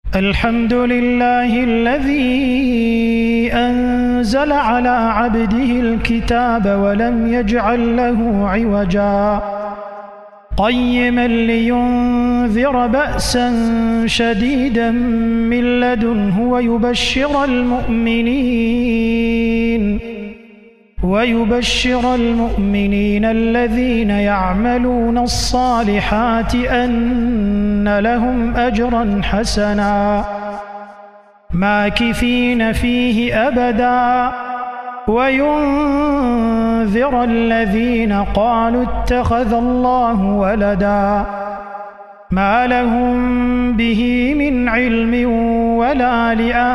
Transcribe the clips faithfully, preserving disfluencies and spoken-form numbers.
الحمد لله الذي أنزل على عبده الكتاب ولم يجعل له عوجا قيما لينذر بأسا شديدا من لدنه ويبشر المؤمنين ويبشر المؤمنين الذين يعملون الصالحات أن لهم أجرا حسنا ماكثين فيه أبدا وينذر الذين قالوا اتخذ الله ولدا ما لهم به من علم ولا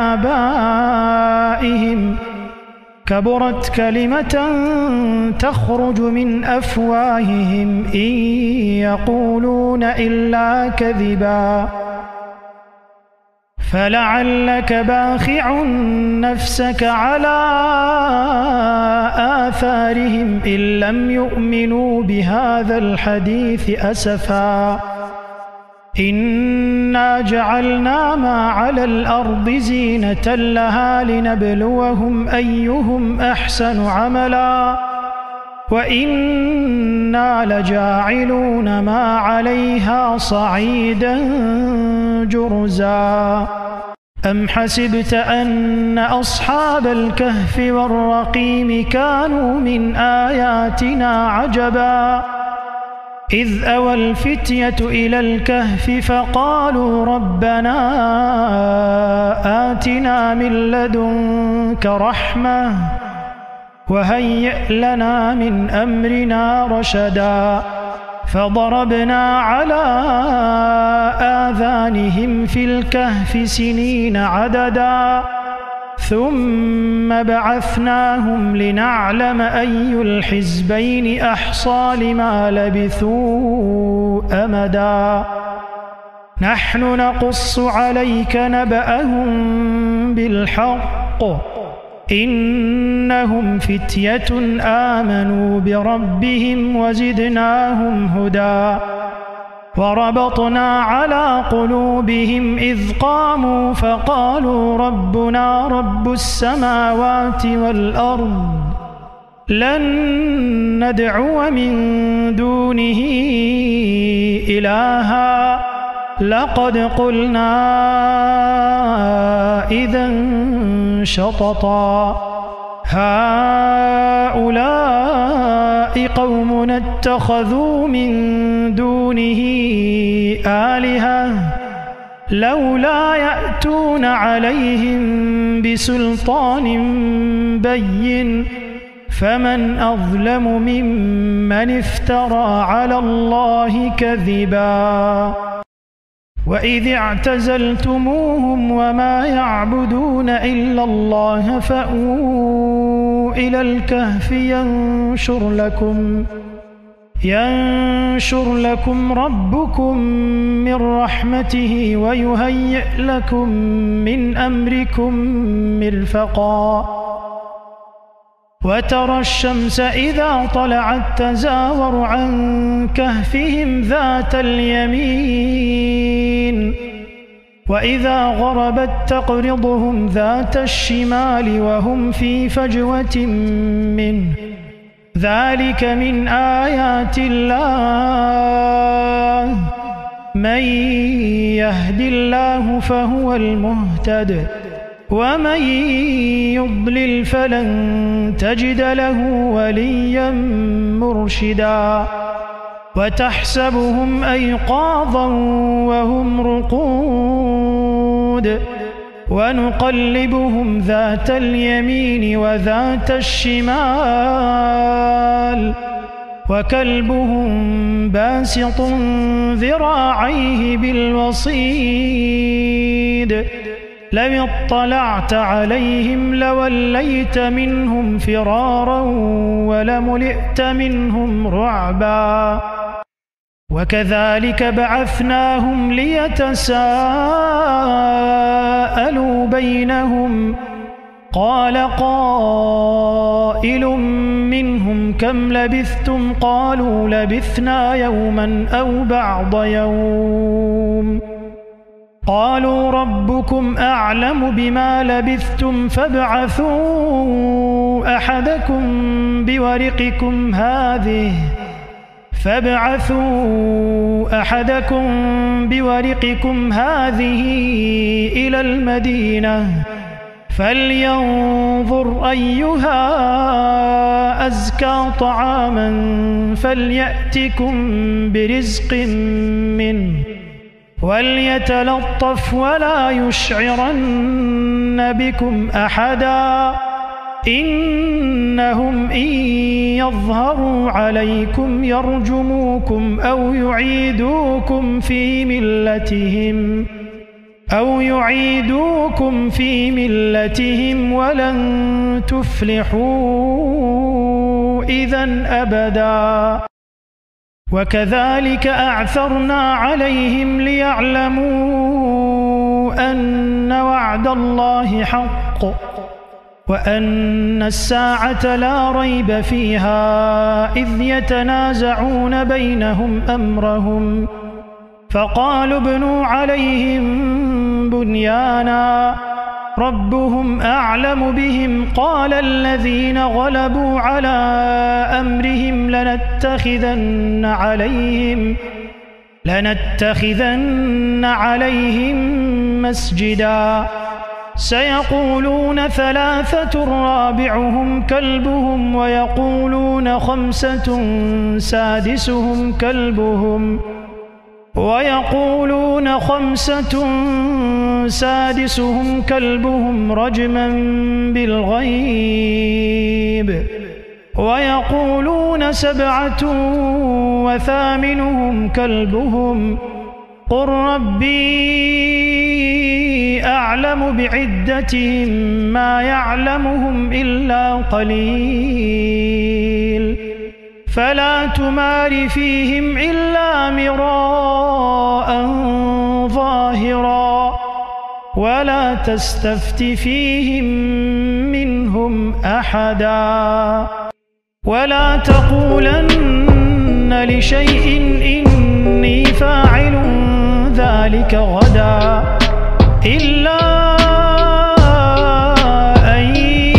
لآبائهم كبرت كلمة تخرج من أفواههم إن يقولون إلا كذبا فلعلك باخع نفسك على آثارهم إن لم يؤمنوا بهذا الحديث أسفا إنا جعلنا ما على الأرض زينة لها لنبلوهم أيهم أحسن عملا وإنا لجاعلون ما عليها صعيدا جرزا أم حسبت أن أصحاب الكهف والرقيم كانوا من آياتنا عجبا إذ أوى الفتية إلى الكهف فقالوا ربنا آتنا من لدنك رحمة وهيئ لنا من أمرنا رشدا فضربنا على آذانهم في الكهف سنين عددا ثم بعثناهم لنعلم أي الحزبين أحصى لما لبثوا أمدا نحن نقص عليك نبأهم بالحق إنهم فتية آمنوا بربهم وزدناهم هدى وربطنا على قلوبهم إذ قاموا فقالوا ربنا رب السماوات والأرض لن ندعو من دونه إلها لقد قلنا إذا شططا هؤلاء قومنا اتخذوا من دونه آلهة لولا يأتون عليهم بسلطان بين فمن أظلم ممن افترى على الله كذبا وإذ اعتزلتموهم وما يعبدون إلا الله فأووا إلى الكهف ينشر لكم ينشر لكم ربكم من رحمته ويهيئ لكم من أمركم مرفقا وترى الشمس إذا طلعت تزاور عن كهفهم ذات اليمين وإذا غربت تقرضهم ذات الشمال وهم في فجوة منه ذلك من آيات الله من يهد الله فهو المهتد ومن يضلل فلن تجد له وليا مرشدا وتحسبهم أيقاظا وهم رقود ونقلبهم ذات اليمين وذات الشمال وكلبهم باسط ذراعيه بالوصيد لو اطلعت عليهم لوليت منهم فرارا ولملئت منهم رعبا وكذلك بعثناهم ليتساءلوا بينهم قال قائل منهم كم لبثتم قالوا لبثنا يوما أو بعض يوم قالوا ربكم أعلم بما لبثتم فابعثوا أحدكم بورقكم هذه فابعثوا أحدكم بورقكم هذه إلى المدينة فلينظر أيها أزكى طعاما فليأتكم برزق منه وليتلطف ولا يشعرن بكم أحدا إنهم إن يظهروا عليكم يرجموكم أو يعيدوكم في ملتهم أو يعيدوكم في ملتهم ولن تفلحوا إذن أبدا وكذلك أعثرنا عليهم ليعلموا أن وعد الله حق وأن الساعة لا ريب فيها إذ يتنازعون بينهم أمرهم فقالوا ابنوا عليهم بنيانا ربهم أعلم بهم قال الذين غلبوا على أمرهم لنتخذن عليهم لنتخذن عليهم مسجدا سيقولون ثلاثة رابعهم كلبهم ويقولون خمسة سادسهم كلبهم ويقولون خمسة سادسهم كلبهم رجما بالغيب ويقولون سبعة وثامنهم كلبهم قل ربي أعلم بعدتهم ما يعلمهم إلا قليل فلا تمار فيهم إلا مراء ظاهرا ولا تستفت فيهم منهم أحدا ولا تقولن لشيء إني فاعل ذلك غدا إلا أن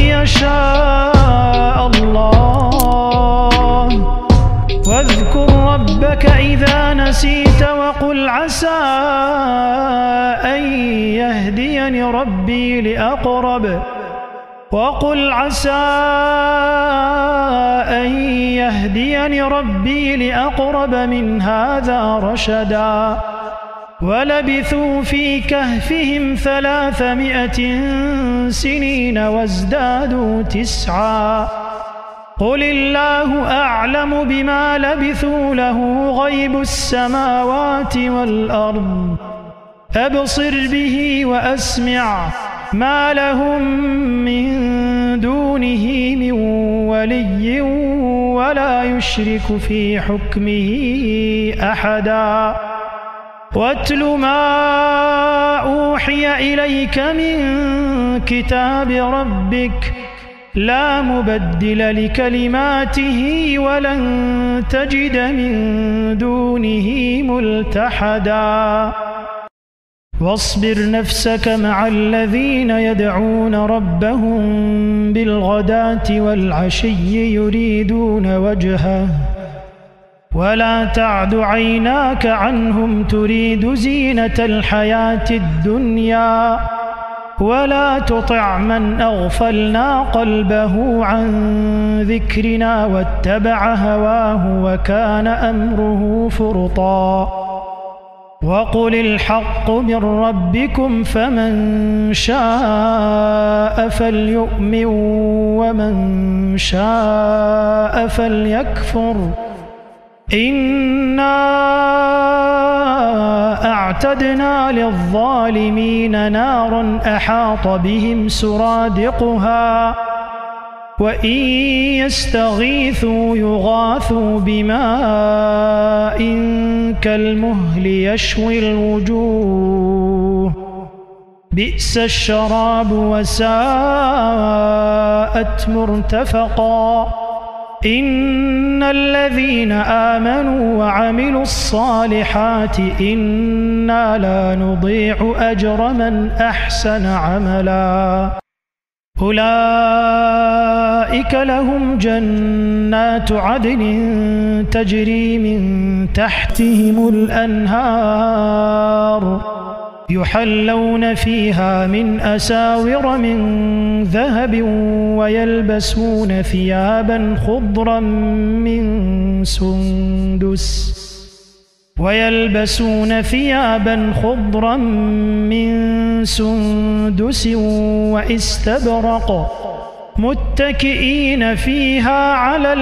يشاء الله واذكر ربك إذا نسيت وقل عسى أن يهديني ربي لأقرب وقل عسى أن يهديني ربي لأقرب من هذا رشدا ولبثوا في كهفهم ثلاثمائة سنين وازدادوا تسعا قل الله أعلم بما لبثوا له غيب السماوات والأرض أبصر به وأسمع ما لهم من دونه من ولي ولا يشرك في حكمه أحدا واتل ما أوحي إليك من كتاب ربك لا مبدل لكلماته ولن تجد من دونه ملتحدا واصبر نفسك مع الذين يدعون ربهم بالغداة والعشي يريدون وجهه ولا تعد عيناك عنهم تريد زينة الحياة الدنيا ولا تطع من أغفلنا قلبه عن ذكرنا واتبع هواه وكان أمره فرطا وقل الحق من ربكم فمن شاء فليؤمن ومن شاء فليكفر إنا أعتدنا للظالمين نارا أحاط بهم سرادقها وإن يستغيثوا يغاثوا بماء كالمهل يشوي الوجوه بئس الشراب وساءت مرتفقا إن الذين آمنوا وعملوا الصالحات إنا لا نضيع أجر من أحسن عملا أولئك لهم جنات عدن تجري من تحتهم الأنهار يحلون فيها من أساور من ذهب ويلبسون ثيابا خضرا من سندس ويلبسون ثيابا خضرا من سندس وإستبرق متكئين فيها على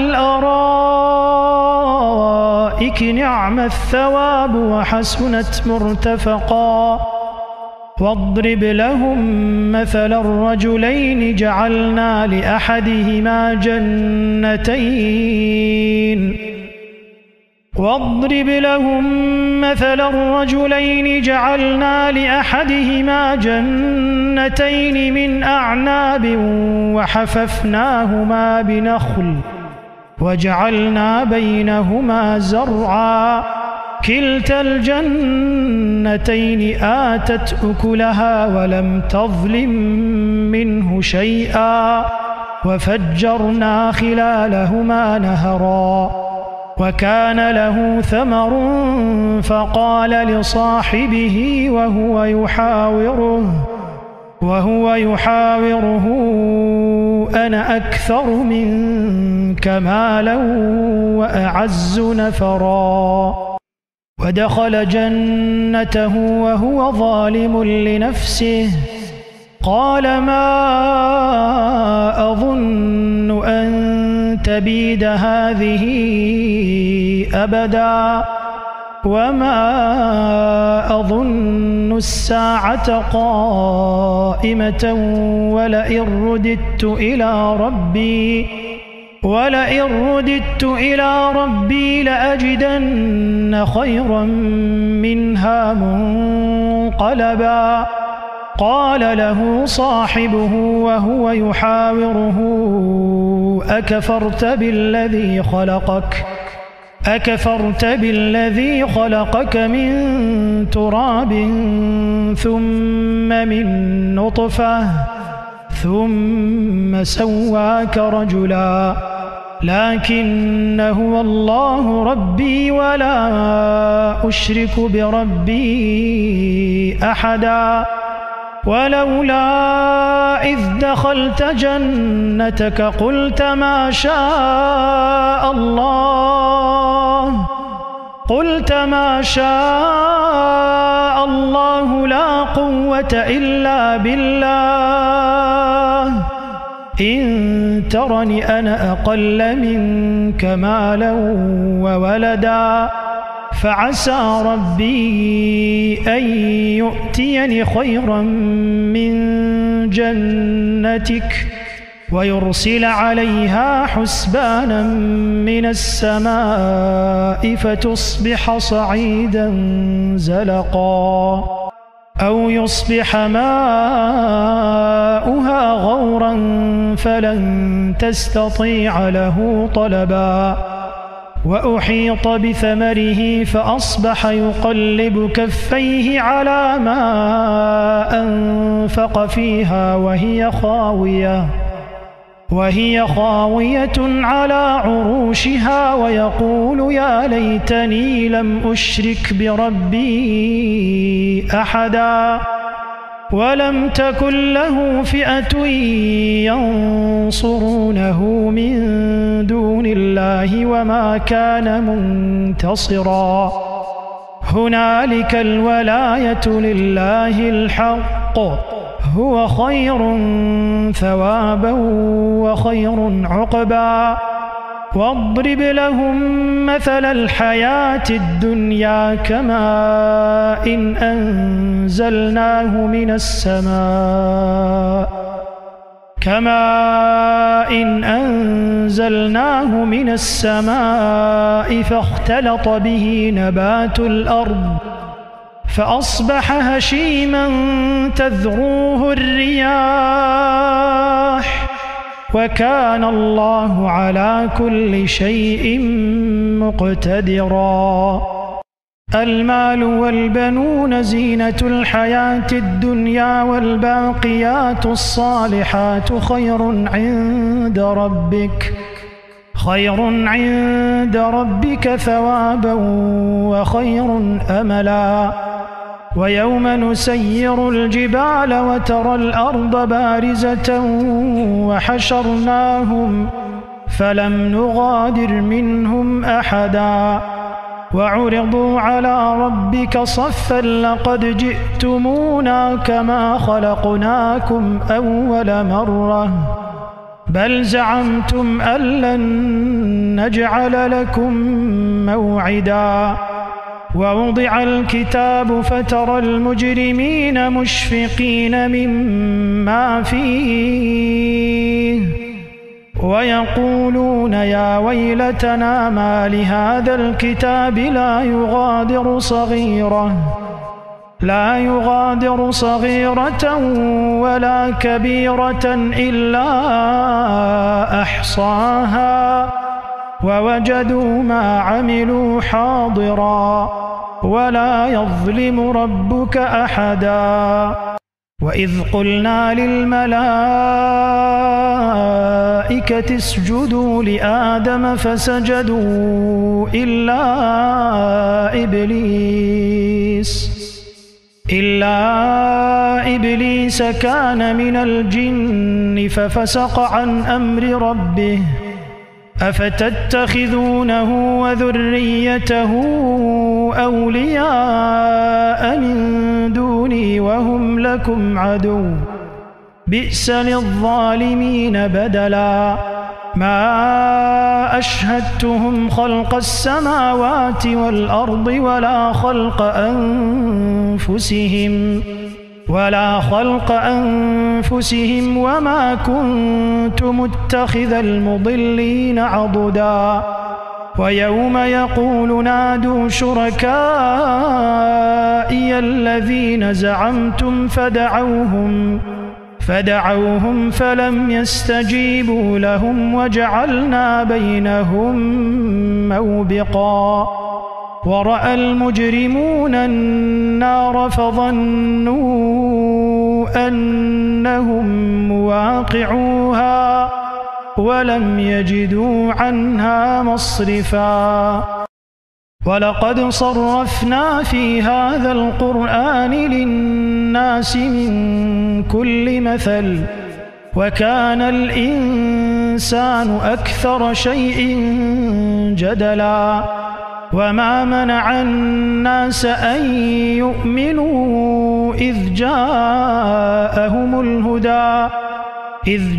الأرائك نعم الثواب وحسنت مرتفقا واضرب لهم مثل الرجلين جعلنا لأحدهما جنتين واضرب لهم مثل الرجلين جعلنا لأحدهما جنتين من أعناب وحففناهما بنخل وجعلنا بينهما زرعا كلتا الجنتين آتت أكلها ولم تظلم منه شيئا وفجرنا خلالهما نهرا وكان له ثمر فقال لصاحبه وهو يحاوره وهو يحاوره أنا أكثر منك مالا وأعز نفرا ودخل جنته وهو ظالم لنفسه قال ما أظن أن تبيد هذه أبدا وما أظن الساعة قائمة ولئن رددت إلى ربي ولئن رددت إلى ربي لأجدن خيرا منها منقلبا قال له صاحبه وهو يحاوره أكفرت بالذي خلقك أكفرت بالذي خلقك من تراب ثم من نطفة ثم سواك رجلا لكن هو الله ربي ولا أشرك بربي أحدا ولولا إذ دخلت جنتك قلت ما شاء الله قلت ما شاء الله لا قوة إلا بالله إن ترني أنا أقل منك مالا وولدا فعسى ربي أن يؤتيني خيرا من جنتك ويرسل عليها حسبانا من السماء فتصبح صعيدا زلقا أو يصبح ماؤها غورا فلن تستطيع له طلبا وأحيط بثمره فأصبح يقلب كفيه على ما أنفق فيها وهي خاوية وهي خاوية على عروشها ويقول يا ليتني لم أشرك بربي أحدا ولم تكن له فئة ينصرونه من دون الله وما كان منتصرا هنالك الولاية لله الحق هو خير ثوابا وخير عقبا واضرب لهم مثل الحياة الدنيا كماء إن أنزلناه من السماء كماء إن أنزلناه من السماء فاختلط به نبات الأرض فأصبح هشيما تذروه الرياح وكان الله على كل شيء مقتدرا. المال والبنون زينة الحياة الدنيا والباقيات الصالحات خير عند ربك خير عند ربك ثوابا وخير أملا. ويوم نسير الجبال وترى الأرض بارزة وحشرناهم فلم نغادر منهم أحدا وعرضوا على ربك صفا لقد جئتمونا كما خلقناكم أول مرة بل زعمتم أن لن نجعل لكم موعدا. ووضع الكتاب فترى المجرمين مشفقين مما فيه ويقولون يا ويلتنا ما لهذا الكتاب لا يغادر صغيرة لا يغادر صغيرة ولا كبيرة إلا أحصاها ووجدوا ما عملوا حاضرا ولا يظلم ربك أحدا. وإذ قلنا للملائكة اسجدوا لآدم فسجدوا إلا إبليس إلا إبليس كان من الجن ففسق عن أمر ربه أفتتخذونه وذريته أولياء من دوني وهم لكم عدو بئس للظالمين بدلا. ما أشهدتهم خلق السماوات والأرض ولا خلق أنفسهم ولا خلق أنفسهم وما كنت متخذ المضلين عضدا. ويوم يقول نادوا شركائي الذين زعمتم فدعوهم فدعوهم فلم يستجيبوا لهم وجعلنا بينهم موبقا. ورأى المجرمون النار فظنوا أنهم مواقعوها ولم يجدوا عنها مصرفا. ولقد صرفنا في هذا القرآن للناس من كل مثل وكان الإنسان أكثر شيء جدلا. وما منع الناس أن يؤمنوا إذ جاءهم الهدى إذ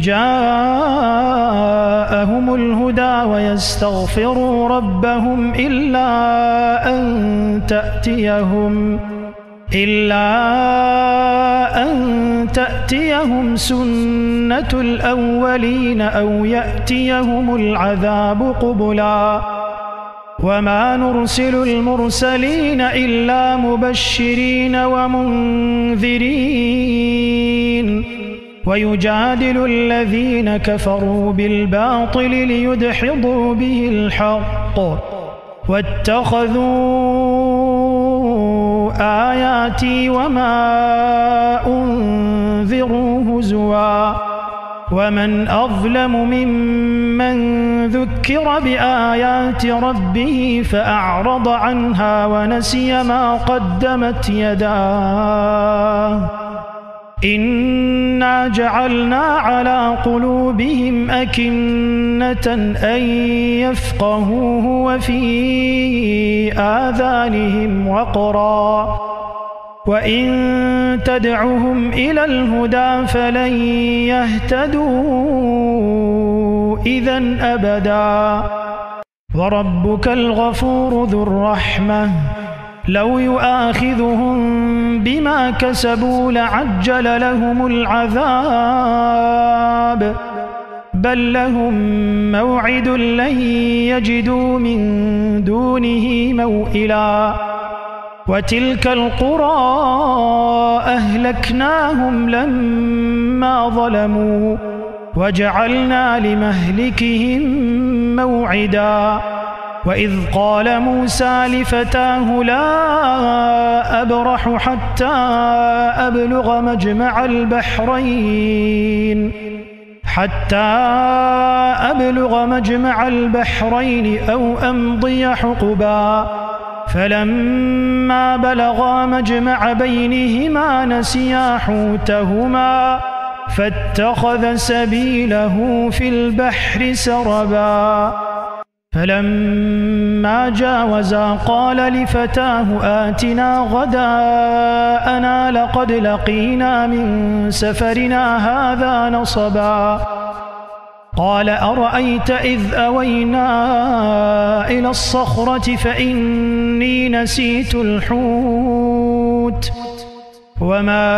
جاءهم الهدى ويستغفروا ربهم إلا أن تأتيهم إلا أن تأتيهم سنة الأولين أو يأتيهم العذاب قبلا. وما نرسل المرسلين إلا مبشرين ومنذرين ويجادل الذين كفروا بالباطل ليدحضوا به الحق واتخذوا آياتي وما أنذروا هزوا. ومن أظلم ممن ذكر بآيات ربه فأعرض عنها ونسي ما قدمت يداه إنا جعلنا على قلوبهم أكنة أن يفقهوه وفي آذانهم وقرا وإن تدعهم إلى الهدى فلن يهتدوا إذن أبدا. وربك الغفور ذو الرحمة لو يؤاخذهم بما كسبوا لعجل لهم العذاب بل لهم موعد لن يجدوا من دونه موئلا. وتلك القرى أهلكناهم لما ظلموا وجعلنا لمهلكهم موعدا وإذ قال موسى لفتاه لا أبرح حتى أبلغ مجمع البحرين حتى أبلغ مجمع البحرين أو أمضي حقبا فلما بلغا مجمع بينهما نسيا حوتهما فاتخذ سبيله في البحر سربا فلما جاوزا قال لفتاه آتنا غداءنا لقد لقينا من سفرنا هذا نصبا قال أرأيت إذ أوينا إلى الصخرة فإني نسيت الحوت وما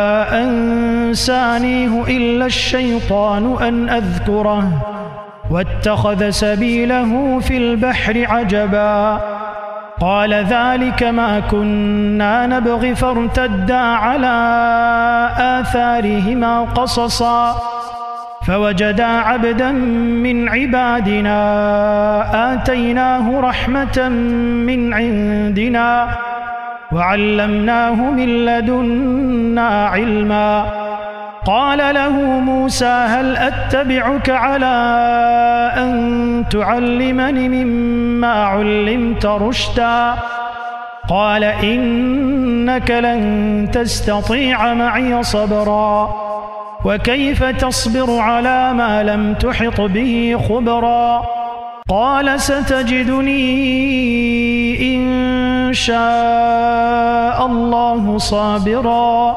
أنسانيه إلا الشيطان أن أذكره واتخذ سبيله في البحر عجبا قال ذلك ما كنا نبغي فارتدا على آثارهما قصصا فوجدا عبدا من عبادنا آتيناه رحمة من عندنا وعلمناه من لدنا علما قال له موسى هل أتبعك على أن تعلمني مما علمت رشدا قال إنك لن تستطيع معي صبرا وكيف تصبر على ما لم تحط به خبرا قال ستجدني إن شاء الله صابرا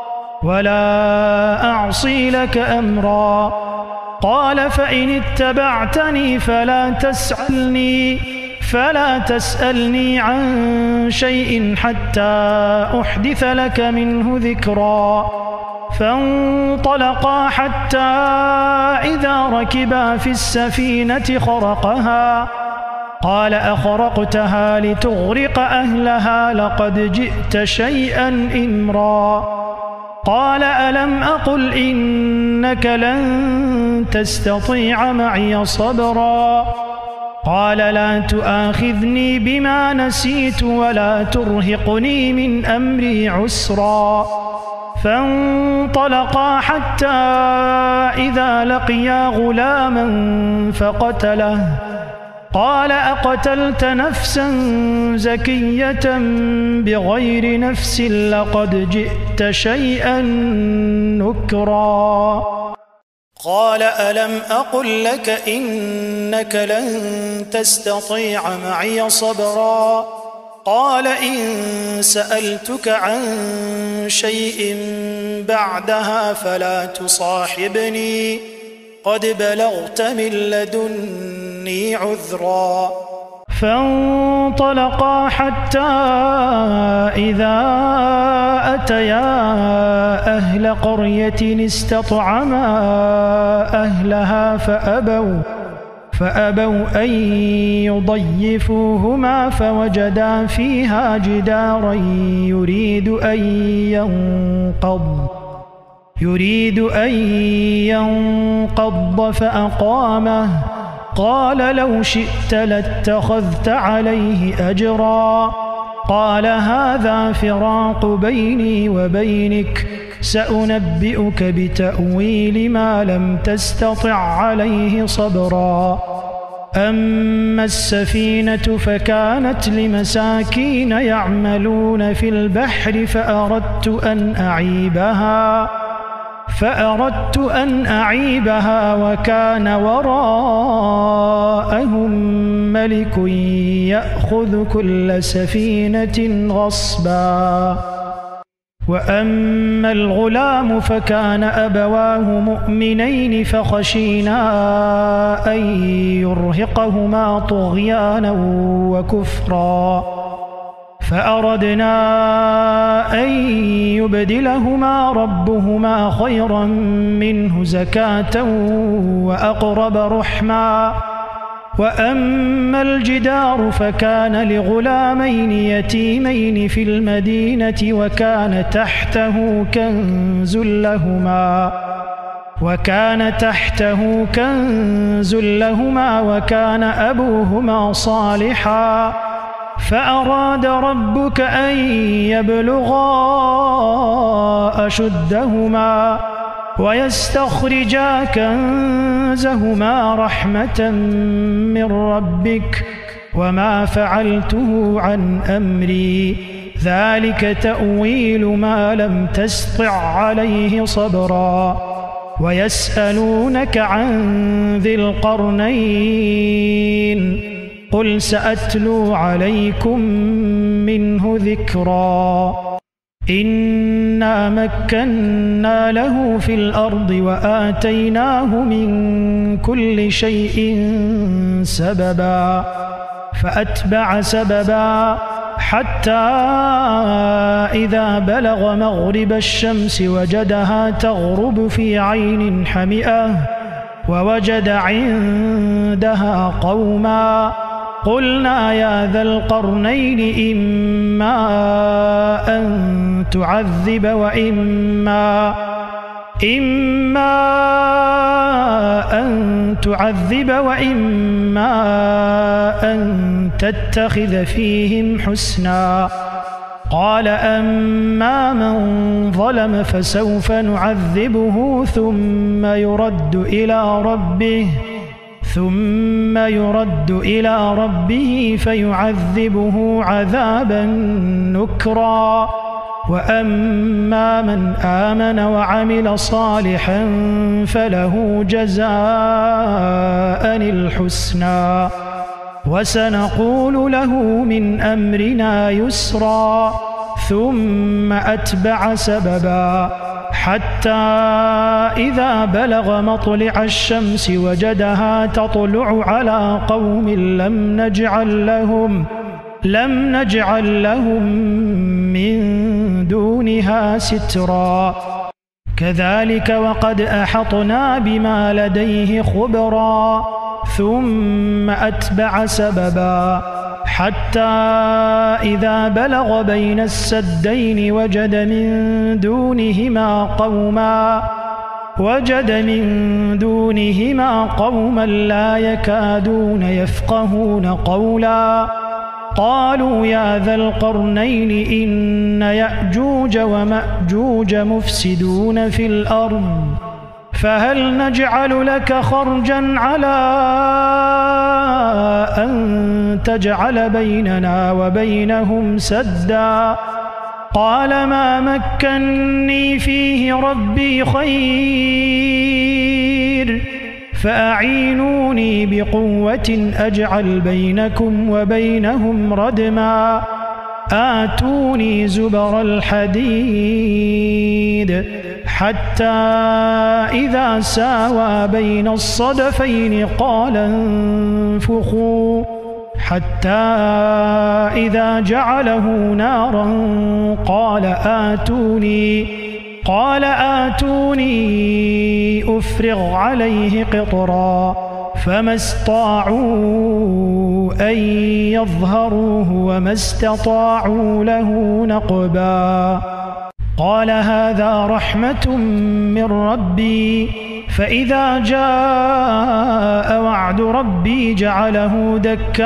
ولا أعصي لك أمرا قال فإن اتبعتني فلا تسألني فلا تسألني عن شيء حتى أحدث لك منه ذكرا فانطلقا حتى إذا ركبا في السفينة خرقها قال أخرقتها لتغرق أهلها لقد جئت شيئا إمرا قال ألم أقل إنك لن تستطيع معي صبرا قال لا تؤاخذني بما نسيت ولا ترهقني من أمري عسرا فانطلقا حتى إذا لقيا غلاما فقتله قال أقتلت نفسا زكية بغير نفس لقد جئت شيئا نكرا قال ألم أقل لك إنك لن تستطيع معي صبرا قال إن سألتك عن شيء بعدها فلا تصاحبني قد بلغت من لدني عذرا فانطلقا حتى إذا أتيا أهل قرية استطعما أهلها فأبوا فأبوا أن يضيفوهما فوجدا فيها جدارا يريد أن ينقض يريد أن ينقض فأقامه قال لو شئت لاتخذت عليه أجرا قال هذا فراق بيني وبينك سأنبئك بتأويل ما لم تستطع عليه صبرا أما السفينة فكانت لمساكين يعملون في البحر فأردت أن أعيبها فأردت أن أعيبها وكان وراءهم ملك يأخذ كل سفينة غصبا وأما الغلام فكان أبواه مؤمنين فخشينا أن يرهقهما طغيانا وكفرا فأردنا أن يبدلهما ربهما خيرا منه زكاة وأقرب رحما وأما الجدار فكان لغلامين يتيمين في المدينة وكان تحته كنز لهما وكان تحته كنز لهما وكان أبوهما صالحا فأراد ربك أن يبلغا أشدهما ويستخرجا كنزهما رحمة من ربك وما فعلته عن أمري ذلك تأويل ما لم تسطع عليه صبرا ويسألونك عن ذي القرنين قل سأتلو عليكم منه ذكرا إنا مكنا له في الأرض وآتيناه من كل شيء سببا فأتبع سببا حتى إذا بلغ مغرب الشمس وجدها تغرب في عين حمئة ووجد عندها قوما قلنا يا ذا القرنين إما أن تعذب وإما إما أن تعذب وإما أن تتخذ فيهم حسنا قال أما من ظلم فسوف نعذبه ثم يرد إلى ربه ثم يرد إلى ربه فيعذبه عذابا نكرا وأما من آمن وعمل صالحا فله جزاء الحسنى وسنقول له من أمرنا يسرا ثم أتبع سببا حتى إذا بلغ مطلع الشمس وجدها تطلع على قوم لم نجعل لهم لم نجعل لهم من دونها سترا كذلك وقد أحطنا بما لديه خبرا ثم أتبع سببا حتى إذا بلغ بين السدين وجد من دونهما قوما وجد من دونهما قوما لا يكادون يفقهون قولا قالوا يا ذا القرنين إن يأجوج ومأجوج مفسدون في الأرض فهل نجعل لك خرجا على أن تجعل بيننا وبينهم سدا قال ما مكني فيه ربي خير فأعينوني بقوة أجعل بينكم وبينهم ردما آتوني زبر الحديد حتى إذا ساوى بين الصدفين قال انفخوا حتى إذا جعله نارا قال آتوني قال آتوني أفرغ عليه قطرا فما استطاعوا أن يظهروه وما استطاعوا له نقبا قال هذا رحمة من ربي فإذا جاء وعد ربي جعله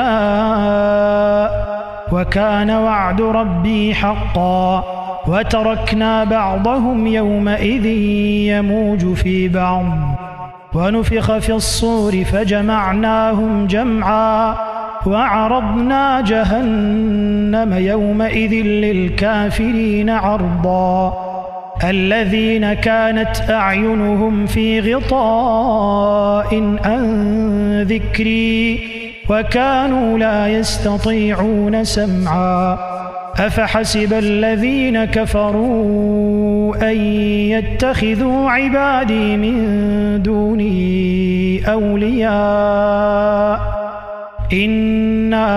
دكاء وكان وعد ربي حقا وتركنا بعضهم يومئذ يموج في بعض ونفخ في الصور فجمعناهم جمعا وعرضنا جهنم يومئذ للكافرين عرضا الذين كانت أعينهم في غطاء عن ذكري وكانوا لا يستطيعون سمعا أفحسب الذين كفروا أن يتخذوا عبادي من دوني أولياء إنا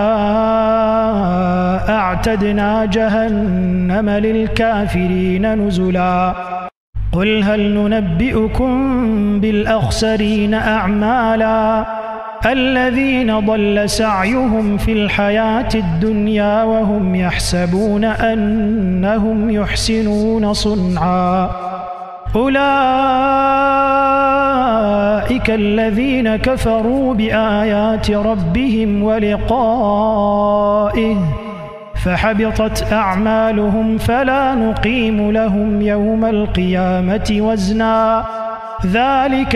أعتدنا جهنم للكافرين نزلا قل هل ننبئكم بالأخسرين أعمالا الذين ضل سعيهم في الحياة الدنيا وهم يحسبون أنهم يحسنون صنعا أولئك الذين كفروا بآيات ربهم ولقائه فحبطت أعمالهم فلا نقيم لهم يوم القيامة وزنا ذلك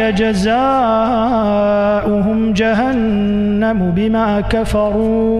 جزاؤهم جهنم بما كفروا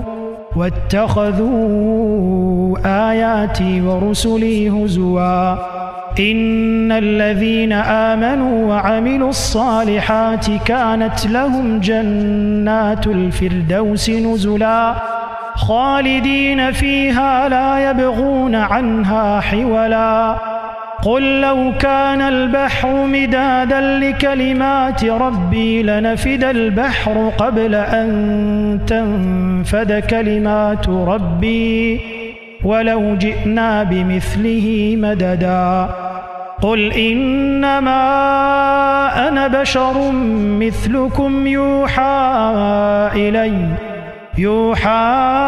واتخذوا آياتي ورسلي هزوا إن الذين آمنوا وعملوا الصالحات كانت لهم جنات الفردوس نزلا خالدين فيها لا يبغون عنها حولا قل لو كان البحر مدادا لكلمات ربي لنفد البحر قبل أن تنفد كلمات ربي ولو جئنا بمثله مددا قل إنما أنا بشر مثلكم يوحى إلي يوحى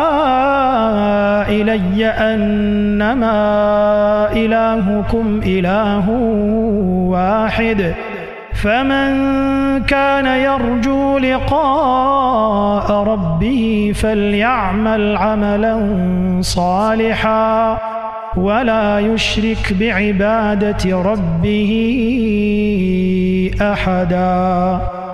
إلي أنما إلهكم إله واحد فمن كان يرجو لقاء ربه فليعمل عملا صالحا ولا يشرك بعبادة ربه أحدا.